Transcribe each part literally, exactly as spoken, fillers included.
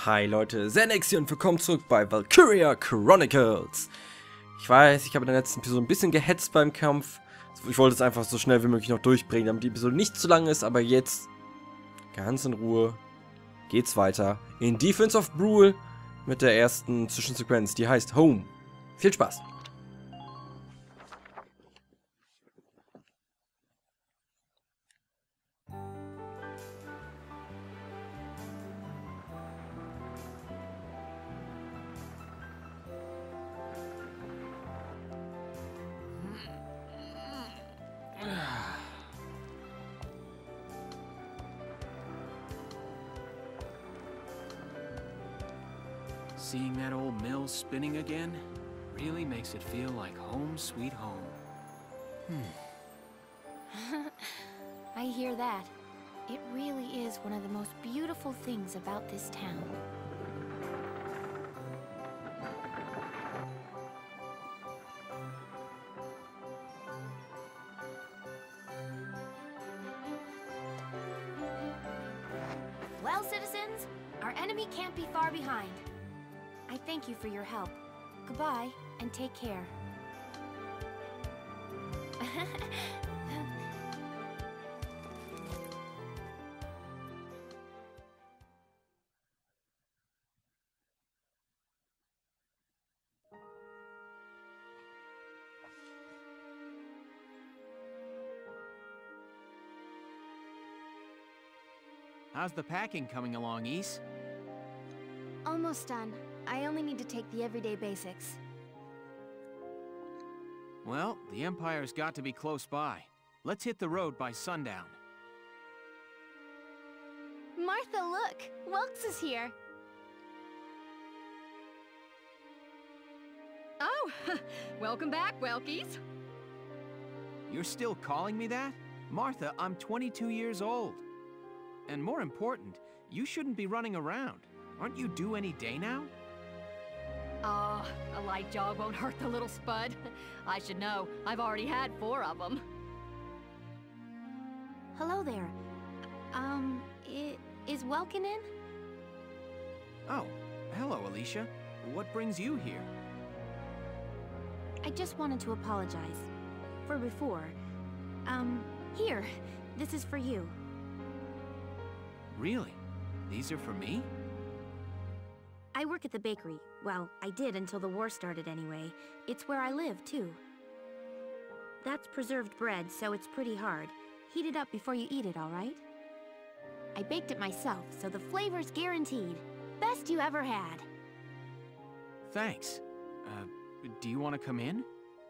Hi Leute, Xenex hier und willkommen zurück bei Valkyria Chronicles. Ich weiß, ich habe in der letzten Episode ein bisschen gehetzt beim Kampf. Ich wollte es einfach so schnell wie möglich noch durchbringen, damit die Episode nicht zu lang ist, aber jetzt, ganz in Ruhe, geht's weiter in Defense of Brule mit der ersten Zwischensequenz, die heißt Home. Viel Spaß! Seeing that old mill spinning again really makes it feel like home sweet home. Hmm. I hear that. It really is one of the most beautiful things about this town. Well, citizens, our enemy can't be far behind. I thank you for your help. Goodbye, and take care. How's the packing coming along, Ys? Almost done. I only need to take the everyday basics. Well, the Empire's got to be close by. Let's hit the road by sundown. Martha, look! Welks is here! Oh, welcome back, Welkies. You're still calling me that? Martha, I'm twenty-two years old. And more important, you shouldn't be running around. Aren't you due any day now? Oh, a light jog won't hurt the little spud. I should know. I've already had four of them. Hello there. Um, I is Welkin in? Oh, hello, Alicia. What brings you here? I just wanted to apologize. For before. Um, here. This is for you. Really? These are for me? I work at the bakery. Well, I did until the war started anyway. It's where I live, too. That's preserved bread, so it's pretty hard. Heat it up before you eat it, all right? I baked it myself, so the flavor's guaranteed. Best you ever had. Thanks. Uh, do you want to come in?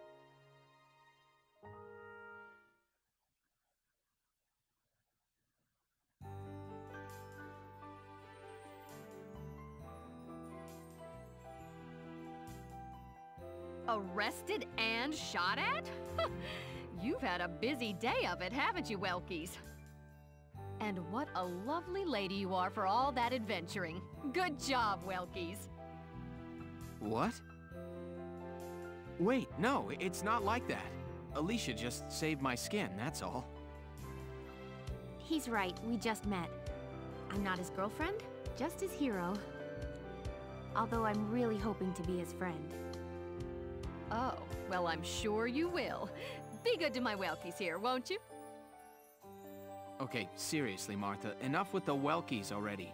Arrested and shot at? You've had a busy day of it, haven't you, Welkies? And what a lovely lady you are for all that adventuring. Good job, Welkies. What? Wait, no, it's not like that. Alicia just saved my skin, that's all. He's right, we just met. I'm not his girlfriend, just his hero. Although I'm really hoping to be his friend. Oh, well, I'm sure you will. Be good to my Welkies here, won't you? Okay, seriously, Martha, enough with the Welkies already.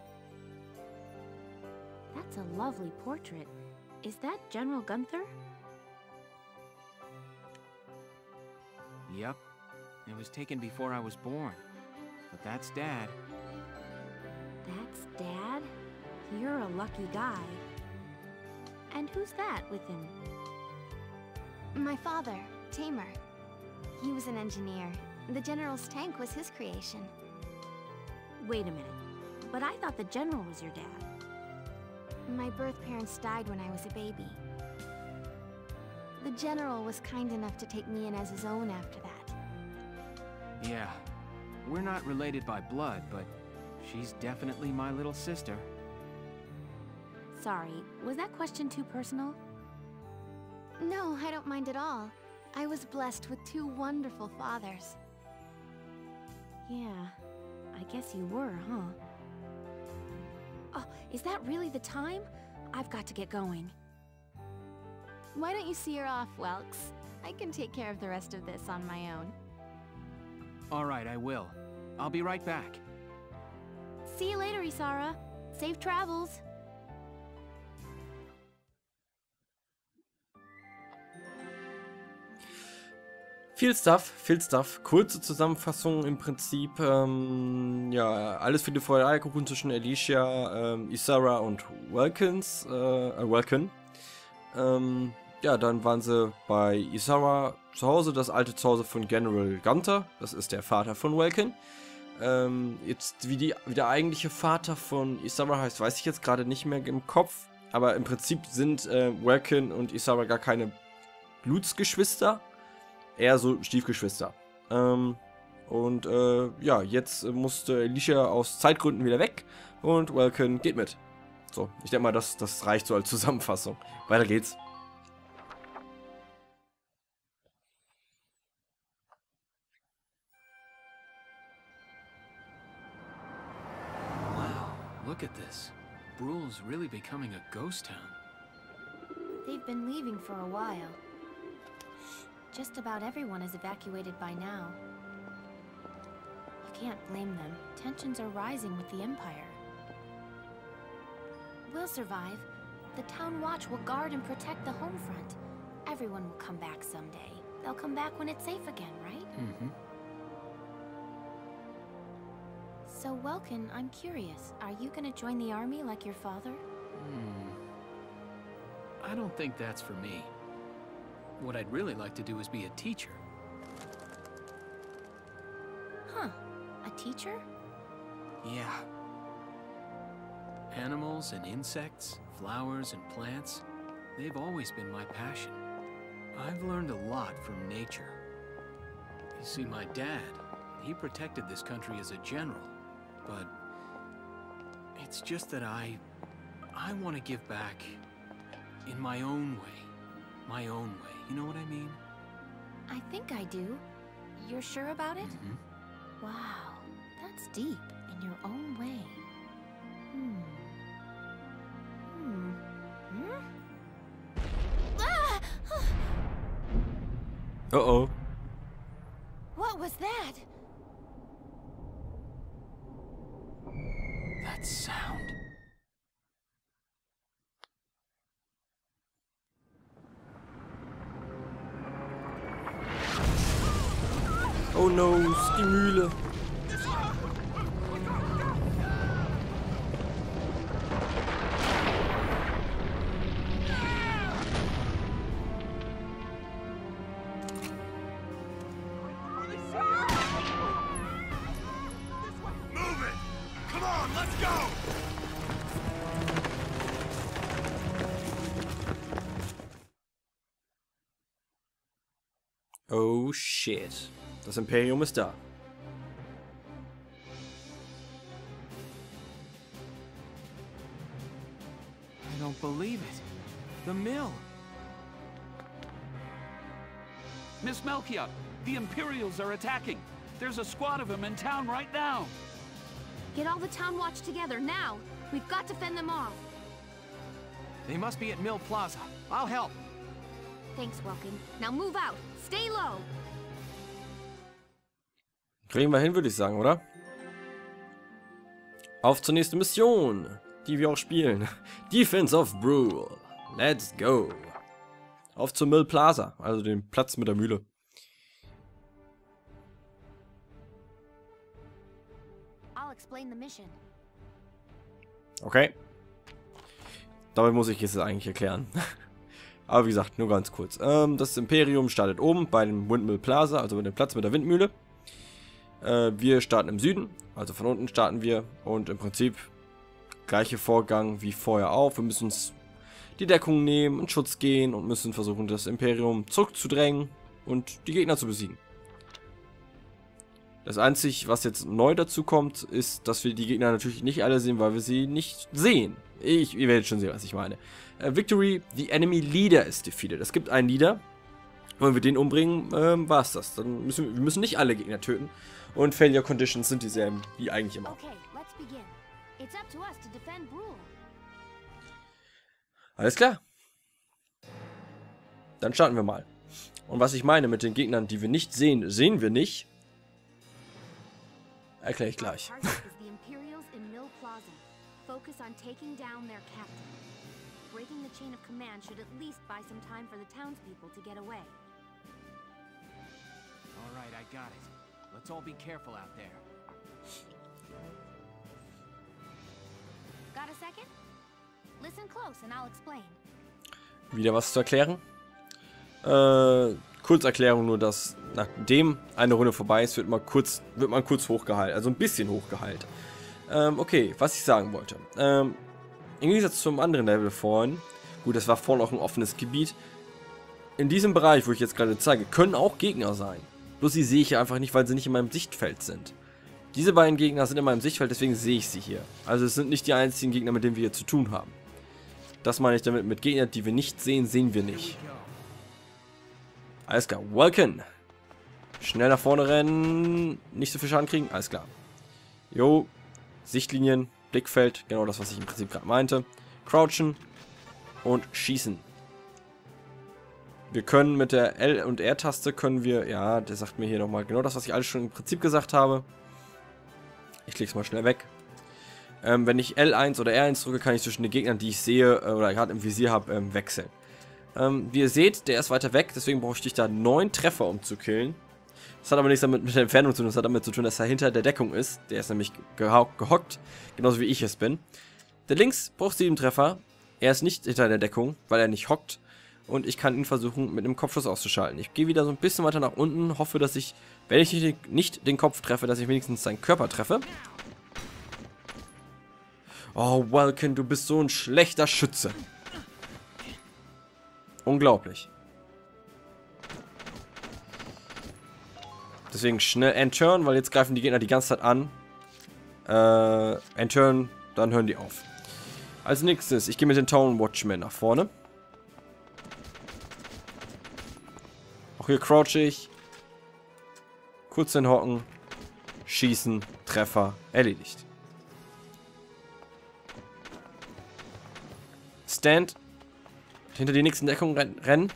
That's a lovely portrait. Is that General Gunther? Yep. It was taken before I was born. But that's Dad. That's Dad? You're a lucky guy. And who's that with him? My father, Tamer. He was an engineer. The General's tank was his creation. Wait a minute. But I thought the General was your dad. My birth parents died when I was a baby. The General was kind enough to take me in as his own after that. Yeah. We're not related by blood, but she's definitely my little sister. Sorry, was that question too personal? No, I don't mind at all. I was blessed with two wonderful fathers. Yeah, I guess you were, huh? Oh, is that really the time? I've got to get going. Why don't you see her off, Welks? I can take care of the rest of this on my own. All right, I will. I'll be right back. See you later, Isara. Safe travels. Viel Stuff, viel Stuff. Kurze Zusammenfassung im Prinzip. Ähm, ja, alles für die Feuerkuchen zwischen Alicia, ähm, Isara und Welkins, äh, äh, Welkin. Ähm, ja, dann waren sie bei Isara zu Hause, das alte Zuhause von General Gunther. Das ist der Vater von Welkin. Ähm, jetzt, wie, die, wie der eigentliche Vater von Isara heißt, weiß ich jetzt gerade nicht mehr im Kopf. Aber im Prinzip sind äh, Welkin und Isara gar keine Blutsgeschwister. Eher so Stiefgeschwister. Ähm, und äh, ja, jetzt musste Alicia aus Zeitgründen wieder weg und Welkin geht mit. So, ich denke mal, das, das reicht so als Zusammenfassung. Weiter geht's. Wow, look at this. Bruhl's really becoming a ghost town. They've been leaving for a while. Just about everyone is evacuated by now. You can't blame them. Tensions are rising with the Empire. We'll survive. The Town Watch will guard and protect the home front. Everyone will come back someday. They'll come back when it's safe again, right? Mm-hmm. So, Welkin, I'm curious. Are you gonna join the army like your father? Hmm. I don't think that's for me. What I'd really like to do is be a teacher. Huh. A teacher? Yeah. Animals and insects, flowers and plants, they've always been my passion. I've learned a lot from nature. You see, my dad, he protected this country as a general, but it's just that I... I want to give back in my own way. My own way. You know what I mean? I think I do. You're sure about it? Mm-hmm. Wow, that's deep in your own way. Hmm. Hmm. Hmm? Ah! Uh-oh. What was that? That sound. Oh no, ist die Mühle. Move it! Come on, let's go! Oh shit. Das Imperium ist da. I don't believe it. The mill. Miss Melkia, the Imperials are attacking. There's a squad of them in town right now. Get all the Town Watch together, now! We've got to fend them off! They must be at Mill Plaza. I'll help. Thanks, Welkin. Now move out! Stay low! Kriegen wir hin, würde ich sagen, oder? Auf zur nächsten Mission, die wir auch spielen. Defense of Bruhl. Let's go. Auf zur Mill Plaza, also den Platz mit der Mühle. I'll explain the mission. Okay. Dabei muss ich jetzt eigentlich erklären. Aber wie gesagt, nur ganz kurz. Ähm, das Imperium startet oben bei dem Windmill Plaza, also bei dem Platz mit der Windmühle. Äh, wir starten im Süden, also von unten starten wir. Und im Prinzip gleiche Vorgang wie vorher auch. Wir müssen uns die Deckung nehmen, in Schutz gehen und müssen versuchen, das Imperium zurückzudrängen und die Gegner zu besiegen. Das Einzige, was jetzt neu dazu kommt, ist, dass wir die Gegner natürlich nicht alle sehen, weil wir sie nicht sehen. Ich, ihr werdet schon sehen, was ich meine. Uh, Victory, the enemy leader is defeated. Es gibt einen Leader. Wenn wir den umbringen, ähm, war es das. Dann müssen wir, wir müssen nicht alle Gegner töten. Und Failure Conditions sind dieselben wie eigentlich immer. Okay, let's begin. It's up to us to defend Brule. Alles klar. Dann starten wir mal. Und was ich meine mit den Gegnern, die wir nicht sehen, sehen wir nicht. Erkläre ich gleich. Our target is the Imperials in Mill Plaza. Focus on taking down their captain. Breaking the chain of command should at least buy some time for the townspeople to get away. All right, I got it. Let's all be careful out there. Got a second? Listen close and I'll explain. Wieder was zu erklären? Äh, Kurzerklärung nur, dass nachdem eine Runde vorbei ist, wird man kurz, wird man kurz hochgeheilt. Also ein bisschen hochgeheilt. Ähm, okay, was ich sagen wollte. Ähm, im Gegensatz zum anderen Level vorhin, gut, das war vorhin auch ein offenes Gebiet. In diesem Bereich, wo ich jetzt gerade zeige, können auch Gegner sein. Bloß die sehe ich einfach nicht, weil sie nicht in meinem Sichtfeld sind. Diese beiden Gegner sind in meinem Sichtfeld, deswegen sehe ich sie hier. Also es sind nicht die einzigen Gegner, mit denen wir hier zu tun haben. Das meine ich damit, mit Gegnern, die wir nicht sehen, sehen wir nicht. Alles klar, Welcome. Schnell nach vorne rennen, nicht so viel Schaden kriegen, alles klar. Jo, Sichtlinien, Blickfeld, genau das, was ich im Prinzip gerade meinte. Crouchen und schießen. Wir können mit der L- und R-Taste können wir, ja, der sagt mir hier nochmal genau das, was ich alles schon im Prinzip gesagt habe. Ich klicke es mal schnell weg. Ähm, wenn ich L eins oder R eins drücke, kann ich zwischen den Gegnern, die ich sehe äh, oder gerade im Visier habe, ähm, wechseln. Ähm, wie ihr seht, der ist weiter weg, deswegen brauche ich da neun Treffer, um zu killen. Das hat aber nichts damit mit der Entfernung zu tun, das hat damit zu tun, dass er hinter der Deckung ist. Der ist nämlich gehockt, genauso wie ich es bin. Der links braucht sieben Treffer. Er ist nicht hinter der Deckung, weil er nicht hockt. Und ich kann ihn versuchen, mit einem Kopfschuss auszuschalten. Ich gehe wieder so ein bisschen weiter nach unten, hoffe, dass ich, wenn ich nicht den Kopf treffe, dass ich wenigstens seinen Körper treffe. Oh, Welcome, du bist so ein schlechter Schütze. Unglaublich. Deswegen schnell End-Turn, weil jetzt greifen die Gegner die ganze Zeit an. Äh, End-Turn, dann hören die auf. Als nächstes, ich gehe mit den Town Watchmen nach vorne. Auch hier crouch ich. Kurz hinhocken. Schießen, Treffer, erledigt. Stand. Hinter die nächsten Deckung rennen.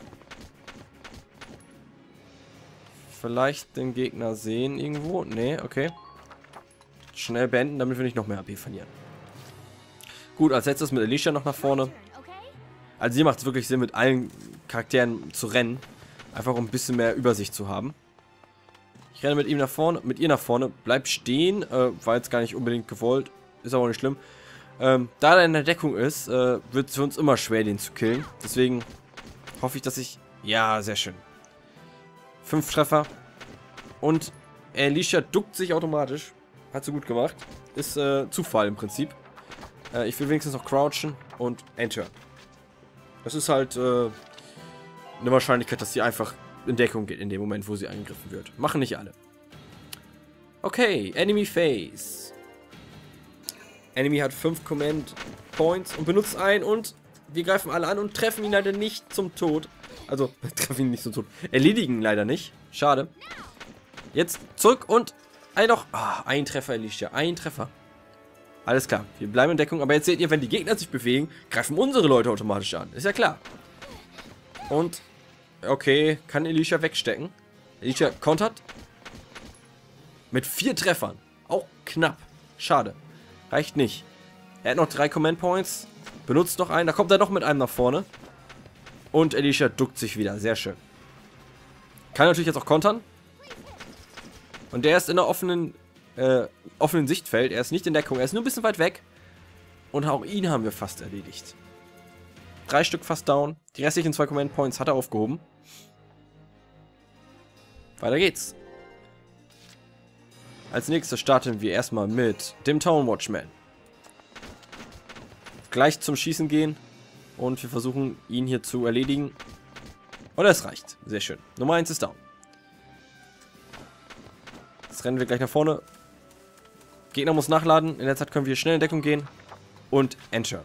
Vielleicht den Gegner sehen irgendwo. Nee, okay. Schnell beenden, damit wir nicht noch mehr A P verlieren. Gut, als letztes mit Alicia noch nach vorne. Also hier macht es wirklich Sinn, mit allen Charakteren zu rennen. Einfach um ein bisschen mehr Übersicht zu haben. Ich renne mit ihm nach vorne, mit ihr nach vorne. Bleib stehen. Äh, war jetzt gar nicht unbedingt gewollt. Ist aber auch nicht schlimm. Ähm, da er in der Deckung ist, äh, wird es für uns immer schwer, den zu killen. Deswegen hoffe ich, dass ich... Ja, sehr schön. Fünf Treffer. Und Alicia duckt sich automatisch. Hat sie gut gemacht. Ist äh, Zufall im Prinzip. Äh, ich will wenigstens noch crouchen und Enter. Das ist halt äh, eine Wahrscheinlichkeit, dass sie einfach in Deckung geht in dem Moment, wo sie angegriffen wird. Machen nicht alle. Okay, Enemy Phase. Enemy hat fünf Command Points und benutzt einen und wir greifen alle an und treffen ihn leider nicht zum Tod. Also, treffen ihn nicht zum Tod. Erledigen ihn leider nicht. Schade. Jetzt zurück und ein noch. Ah, ein Treffer, Alicia. Ein Treffer. Alles klar. Wir bleiben in Deckung. Aber jetzt seht ihr, wenn die Gegner sich bewegen, greifen unsere Leute automatisch an. Ist ja klar. Und, okay, kann Alicia wegstecken. Alicia kontert. Mit vier Treffern. Auch knapp. Schade. Reicht nicht. Er hat noch drei Command Points. Benutzt noch einen. Da kommt er noch mit einem nach vorne. Und Alicia duckt sich wieder. Sehr schön. Kann natürlich jetzt auch kontern. Und der ist in der offenen, äh, offenen Sichtfeld. Er ist nicht in Deckung. Er ist nur ein bisschen weit weg. Und auch ihn haben wir fast erledigt. Drei Stück fast down. Die restlichen zwei Command Points hat er aufgehoben. Weiter geht's. Als nächstes starten wir erstmal mit dem Town Watchman. Gleich zum Schießen gehen. Und wir versuchen, ihn hier zu erledigen. Und es reicht. Sehr schön. Nummer eins ist down. Jetzt rennen wir gleich nach vorne. Gegner muss nachladen. In der Zeit können wir schnell in Deckung gehen. Und Enter.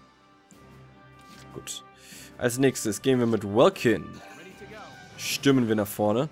Gut. Als nächstes gehen wir mit Welcome. Stürmen wir nach vorne.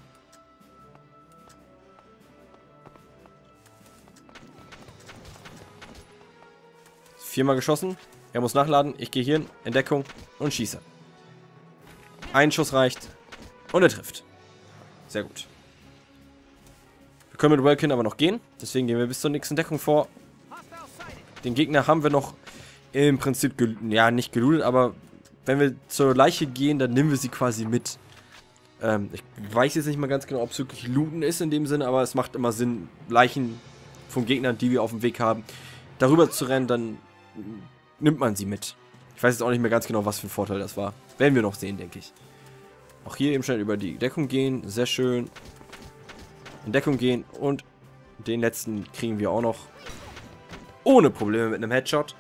Viermal geschossen. Er muss nachladen. Ich gehe hier in Entdeckung und schieße. Ein Schuss reicht. Und er trifft. Sehr gut. Wir können mit Welkin aber noch gehen. Deswegen gehen wir bis zur nächsten Deckung vor. Den Gegner haben wir noch im Prinzip, ja, nicht gelootet, aber wenn wir zur Leiche gehen, dann nehmen wir sie quasi mit. Ähm, ich weiß jetzt nicht mal ganz genau, ob es wirklich looten ist in dem Sinne, aber es macht immer Sinn, Leichen von Gegnern, die wir auf dem Weg haben, darüber zu rennen, dann nimmt man sie mit. Ich weiß jetzt auch nicht mehr ganz genau, was für ein Vorteil das war. Werden wir noch sehen, denke ich. Auch hier eben schnell über die Deckung gehen, sehr schön. In Deckung gehen und den letzten kriegen wir auch noch ohne Probleme mit einem Headshot.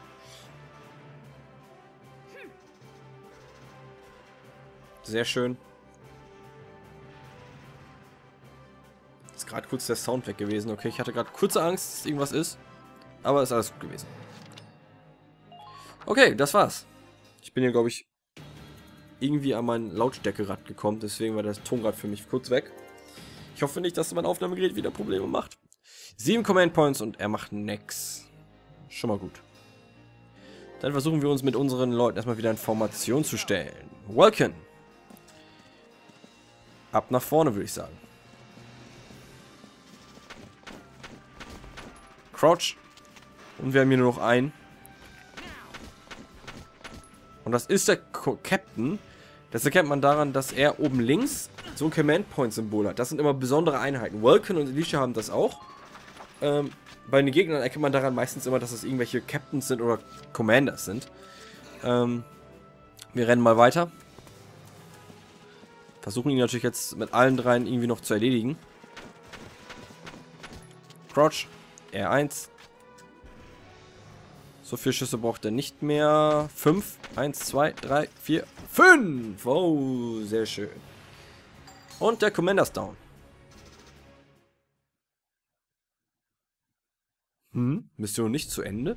Sehr schön. Ist gerade kurz der Sound weg gewesen. Okay, ich hatte gerade kurze Angst, dass irgendwas ist. Aber ist alles gut gewesen. Okay, das war's. Ich bin hier, glaube ich, irgendwie an mein Lautstärkerad gekommen. Deswegen war das Tonrad für mich kurz weg. Ich hoffe nicht, dass mein Aufnahmegerät wieder Probleme macht. Sieben Command Points und er macht nix. Schon mal gut. Dann versuchen wir uns mit unseren Leuten erstmal wieder in Formation zu stellen. Welkin. Ab nach vorne, würde ich sagen. Crouch. Und wir haben hier nur noch einen. Und das ist der Captain. Das erkennt man daran, dass er oben links so ein Command Point Symbol hat. Das sind immer besondere Einheiten. Welkin und Alicia haben das auch. Ähm, bei den Gegnern erkennt man daran meistens immer, dass es irgendwelche Captains sind oder Commanders sind. Ähm, wir rennen mal weiter. Versuchen ihn natürlich jetzt mit allen dreien irgendwie noch zu erledigen. Crouch. R eins. So viele Schüsse braucht er nicht mehr. fünf. eins, zwei, drei, vier, fünf. Oh, sehr schön. Und der Commander ist down. Hm, Mission nicht zu Ende?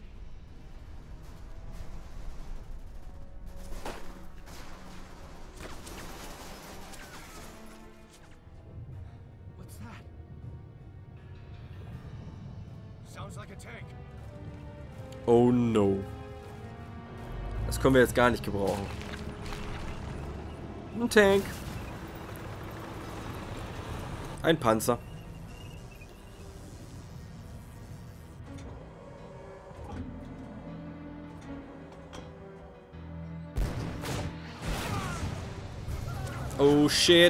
What's that? Sounds like a tank. Oh no. Das können wir jetzt gar nicht gebrauchen. Ein Tank. Ein Panzer. Oh shit.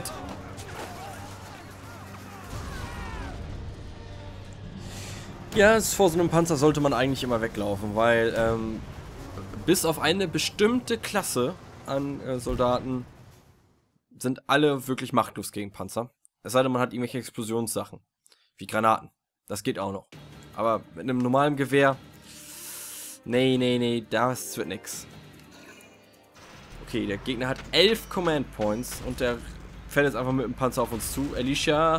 Ja, vor so einem Panzer sollte man eigentlich immer weglaufen, weil ähm, bis auf eine bestimmte Klasse an äh, Soldaten sind alle wirklich machtlos gegen Panzer. Es sei denn, man hat irgendwelche Explosionssachen, wie Granaten. Das geht auch noch. Aber mit einem normalen Gewehr, nee, nee, nee, das wird nix. Okay, der Gegner hat elf Command Points und der fährt jetzt einfach mit dem Panzer auf uns zu. Alicia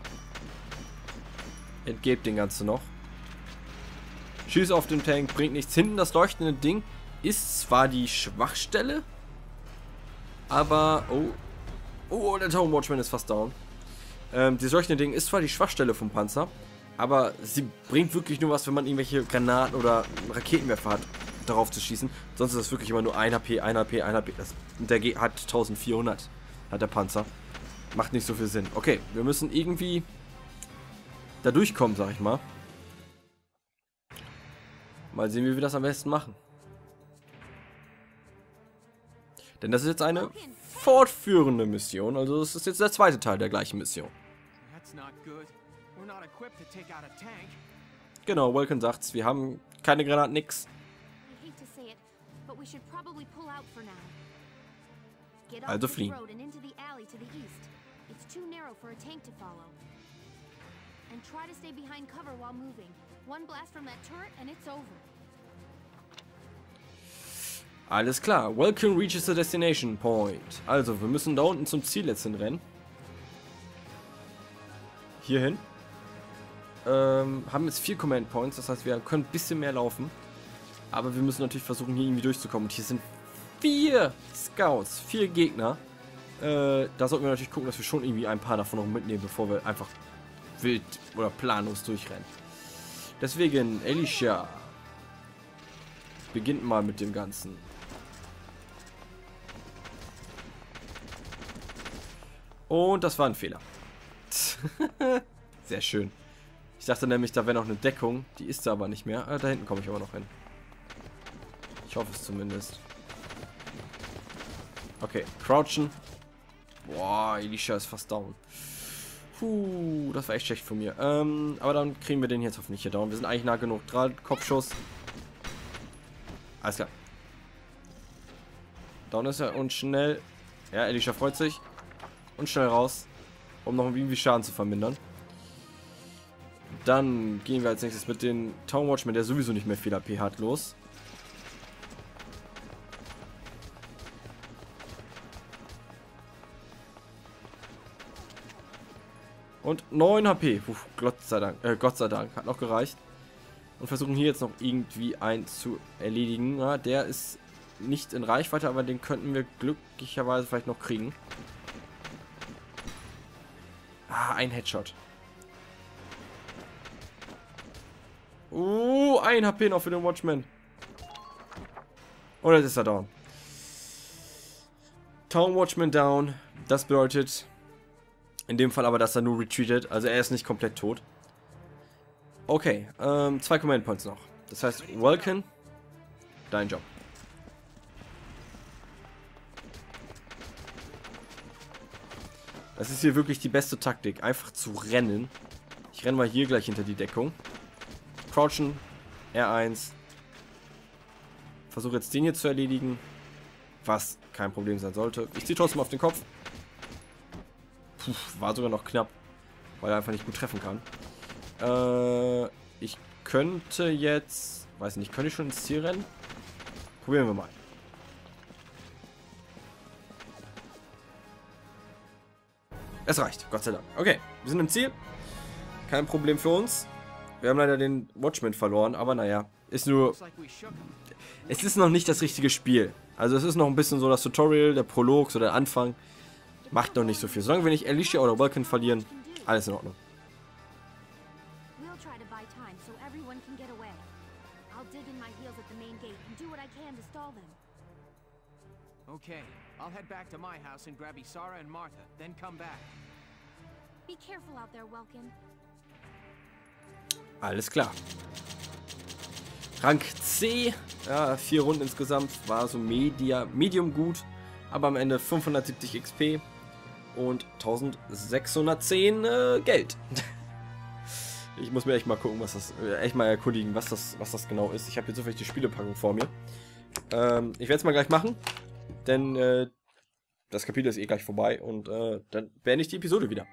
entgebt den Ganzen noch. Schieß auf den Tank, bringt nichts. Hinten das leuchtende Ding ist zwar die Schwachstelle, aber... Oh, oh, der Town Watchman ist fast down. Ähm, dieses leuchtende Ding ist zwar die Schwachstelle vom Panzer, aber sie bringt wirklich nur was, wenn man irgendwelche Granaten oder Raketenwerfer hat, darauf zu schießen. Sonst ist das wirklich immer nur ein H P, ein H P, ein H P. Das, der G hat eintausendvierhundert, hat der Panzer. Macht nicht so viel Sinn. Okay, wir müssen irgendwie da durchkommen, sag ich mal. Mal sehen, wie wir das am besten machen. Denn das ist jetzt eine fortführende Mission. Also das ist jetzt der zweite Teil der gleichen Mission. Genau, Welkin sagt's. Wir haben keine Granaten, nix. Also fliehen. Alles klar. Welkin reaches the destination point. Also, wir müssen da unten zum Ziel jetzt hinrennen. Hierhin. Ähm, haben jetzt vier Command Points, das heißt, wir können ein bisschen mehr laufen. Aber wir müssen natürlich versuchen, hier irgendwie durchzukommen. Und hier sind vier Scouts, vier Gegner. Äh, da sollten wir natürlich gucken, dass wir schon irgendwie ein paar davon noch mitnehmen, bevor wir einfach wild oder planlos durchrennen. Deswegen, Alicia. beginnt mal mit dem Ganzen. Und das war ein Fehler. Sehr schön. Ich dachte nämlich, da wäre noch eine Deckung. Die ist da aber nicht mehr. Ah, da hinten komme ich aber noch hin. Ich hoffe es zumindest. Okay, crouchen. Boah, Elisha ist fast down. Puh, das war echt schlecht von mir. Ähm, aber dann kriegen wir den jetzt hoffentlich hier down. Wir sind eigentlich nah genug dran. Kopfschuss. Alles klar. Down ist er und schnell. Ja, Elisha freut sich. Und schnell raus. Um noch irgendwie Schaden zu vermindern. Dann gehen wir als nächstes mit dem Town Watchman, der sowieso nicht mehr viel A P hat, los. Und neun H P. Puh, Gott sei Dank. Äh, Gott sei Dank. Hat noch gereicht. Und versuchen hier jetzt noch irgendwie einen zu erledigen. Ja, der ist nicht in Reichweite, aber den könnten wir glücklicherweise vielleicht noch kriegen. Ah, ein Headshot. Uh, ein H P noch für den Watchman. Und jetzt ist er down. Town Watchman down. Das bedeutet in dem Fall aber, dass er nur retreated. Also er ist nicht komplett tot. Okay, ähm, zwei Command Points noch. Das heißt, Vulcan, dein Job. Das ist hier wirklich die beste Taktik. Einfach zu rennen. Ich renne mal hier gleich hinter die Deckung. Crouchen. R eins. Versuche jetzt den hier zu erledigen. Was kein Problem sein sollte. Ich ziehe trotzdem auf den Kopf. Puh, war sogar noch knapp. Weil er einfach nicht gut treffen kann. Äh, ich könnte jetzt... Weiß nicht, könnte ich schon ins Ziel rennen? Probieren wir mal. Es reicht, Gott sei Dank. Okay, wir sind im Ziel. Kein Problem für uns. Wir haben leider den Watchman verloren, aber naja, ist nur... Es ist noch nicht das richtige Spiel. Also es ist noch ein bisschen so das Tutorial, der Prolog, so der Anfang. Macht noch nicht so viel. Solange wir nicht Alicia oder Vulcan verlieren, alles in Ordnung. Okay, I'll head back to my house and grab Isara and Martha, then come back. Be careful out there, Welkin. Alles klar. Rank C, ja, vier Runden insgesamt, war so Media, Medium gut, aber am Ende fünfhundertsiebzig X P und eintausendsechshundertzehn äh, Geld. Ich muss mir echt mal gucken, was das, äh, echt mal erkundigen, was das, was das genau ist. Ich habe jetzt so vielleicht die Spielepackung vor mir. Ähm, ich werde es mal gleich machen, denn äh, das Kapitel ist eh gleich vorbei und äh, dann beende ich die Episode wieder.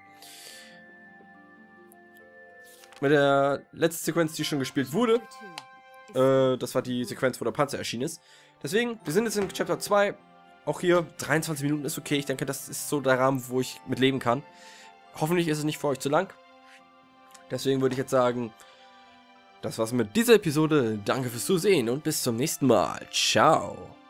Mit der letzten Sequenz, die schon gespielt wurde, äh, das war die Sequenz, wo der Panzer erschienen ist. Deswegen, wir sind jetzt in Chapter zwei. Auch hier, dreiundzwanzig Minuten ist okay. Ich denke, das ist so der Rahmen, wo ich mit leben kann. Hoffentlich ist es nicht für euch zu lang. Deswegen würde ich jetzt sagen, das war's mit dieser Episode. Danke fürs Zusehen und bis zum nächsten Mal. Ciao.